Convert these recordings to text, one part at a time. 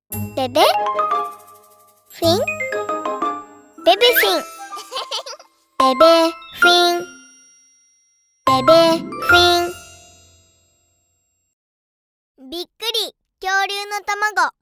ベベフィンベベフィンベベフィンベベフィン。びっくり恐竜の卵。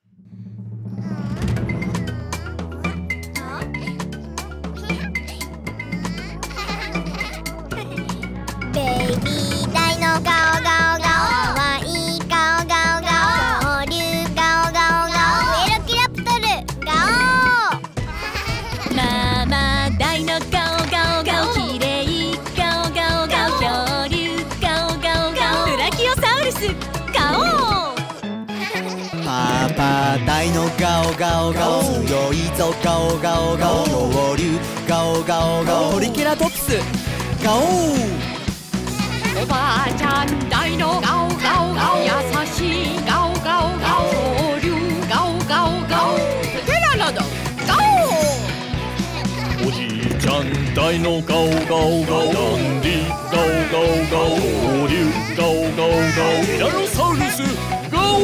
ベイビーダイのガオガオガオ、かわいいガオガオガオ、恐竜ガオガオガオ、エロキラプトルガオ。 ママダイのガオガオガオ、きれいガオガオガオ、恐竜ガオガオガオ、ブラキオサウルスガオ。 パパダイのガオガオガオ、強いぞガオガオガオ、恐竜ガオガオガオ、トリケラトプスガオ。 おばあちゃんダイのガオガオガオ、優しいガオガオガオ、恐竜ガオガオガオ、テララドガオ。 おじいちゃんダイのガオガオガオ、ダンディガオガオガオ、恐竜ガオガオガオ、ティラノサウルスガオ。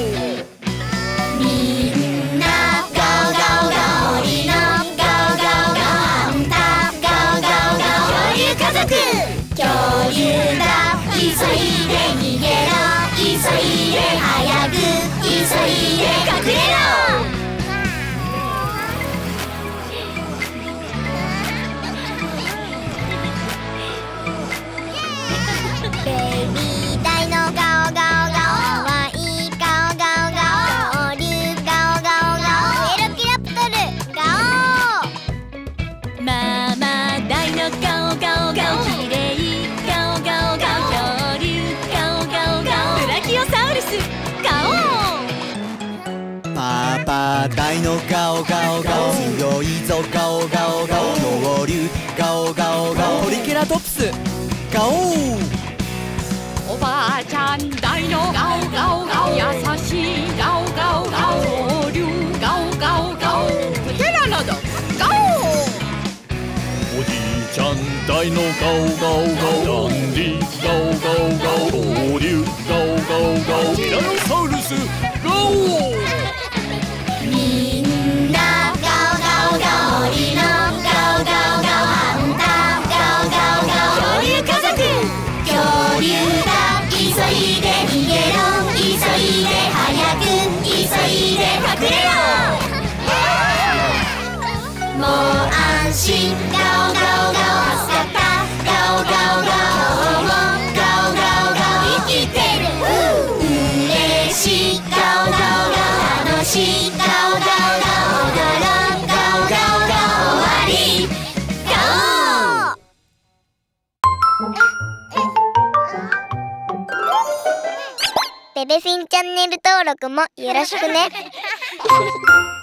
みんなガオガオガオ、リノガオガオガオ、ハンターガオガオガオ、恐竜家族恐竜だ、急いで逃げろ、急いで早く、急いで隠れろ。ベイビーダイのガオガオガオ、かわいいガオガオガオ、恐竜ガオガオガオ、エロキラプトルガオ。 ママダイのガオガオガオ、きれいガオガオガオ、恐竜ガオガオガオ、ブラキオサウルスガオ。 パパダイのガオガオガオ、強いぞガオガオガオ、恐竜ガオガオガオ、トリケラトプスガオ。 おばあちゃんダイのガオガオガオ、優しいガオガオガオ、恐竜ガオガオガオ、テララドガオ。 おじいちゃんダイのガオガオガオ、ダンディガオガオガオ、恐竜ガオガオガオ、ティラノサウルスガオ。 みんなガオガオガオ、リノガオガオガオ、ハンターガオガオガオ、恐竜家族恐竜だ、急いで逃げろ、急いで早く、急いで隠れろ。もう安心ガオガオガオ、助かったガオガオガオ、今日もガオガオガオ生きてる、嬉しいガオガオガオ、楽しいガオガオガオ、踊ろうガオガオガオ、終わりガオ。ベベフィンチャンネル登録もよろしくね。